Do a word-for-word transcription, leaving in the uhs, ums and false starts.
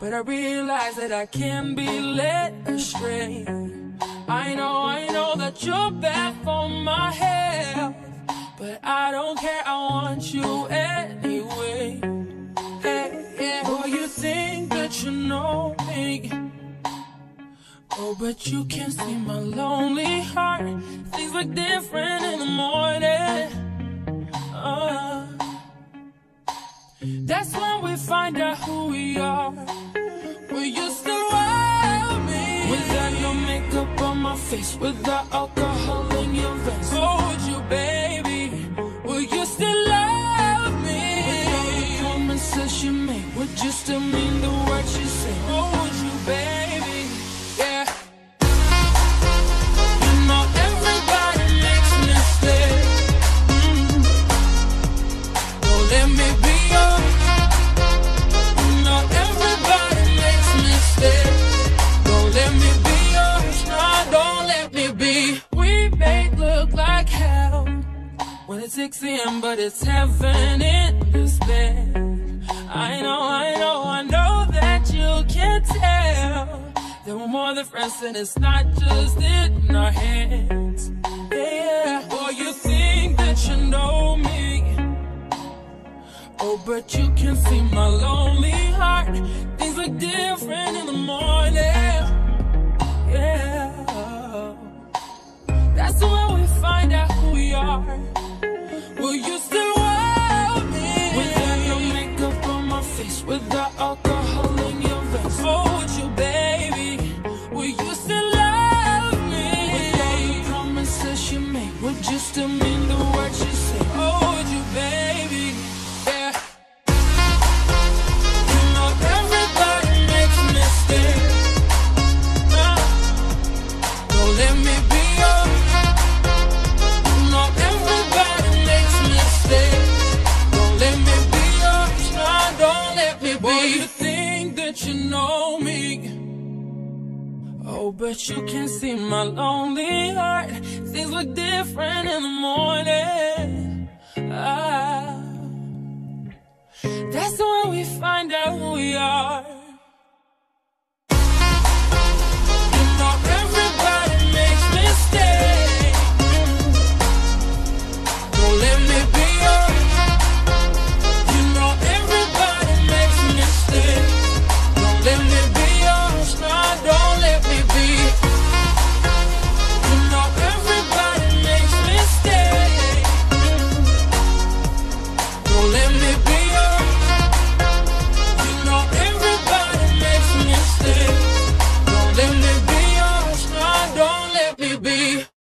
but I realize that I can't be led astray. I know, I know that you're bad for my health, but I don't care, I want you anyway. Hey, yeah. Boy, you think that you know me, oh, but you can't see my lonely heart. Things look different in the morning. uh, That's when we find out who we are. We used to love me without no makeup on my face, without alcohol in your veins. Hold you, baby. Will you still love me without the promises you make? Would you still mean the words you say? Hold you, baby. Yeah. You know everybody makes mistakes. Mm. Don't let me be your. You know everybody makes mistakes. Don't let me be yours. No, don't let me be. We may look like hell when it's six a m, but it's heaven in this bed. I know, I know, I know that you can't tell that we're more than friends and it's not just in our hands. Yeah, boy, you think that you know me, oh, but you can see my lonely heart. Things look different in the morning. Yeah, that's when we find out who we are. Will you still love me without no makeup on my face, without alcohol in your veins? Hold you, baby. Will you still love me without the promises you make? Would you still mean the words you say? Hold you, baby. Yeah. You know everybody makes mistakes. Uh, don't let me be your. You know everybody makes mistakes. Don't let me be yours. No, don't let me be. Boy, you think that you know me, oh, but you can't see my lonely heart. Things look different in the morning. Ah, that's when we find out who we are. You know everybody makes mistakes. Don't let me be yours. You know everybody makes mistakes. Don't let me be yours. No, don't let me be. You know everybody makes mistakes. Don't let me be yours. You know everybody makes mistakes. Don't let me be yours. No, don't let me be.